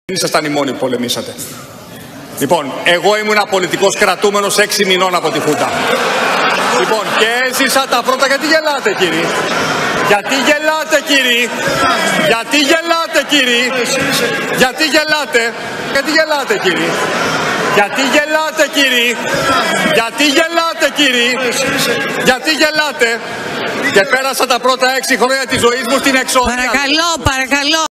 Ήσασταν οι μόνοι που πολεμήσατε. Λοιπόν, εγώ ήμουν πολιτικός κρατούμενος 6 μηνών από τη Χούντα. Λοιπόν, και έζησα τα πρώτα. Γιατί γελάτε, κύριοι? Γιατί γελάτε, κύριοι? Γιατί γελάτε, κύριοι? Γιατί γελάτε? Γιατί γελάτε, κύριοι? Γιατί γελάτε, κύριοι? Γιατί γελάτε, κύριοι? Γιατί γελάτε? Και πέρασα τα πρώτα 6 χρόνια της ζωής μου στην εξορία. Παρακαλώ, παρακαλώ.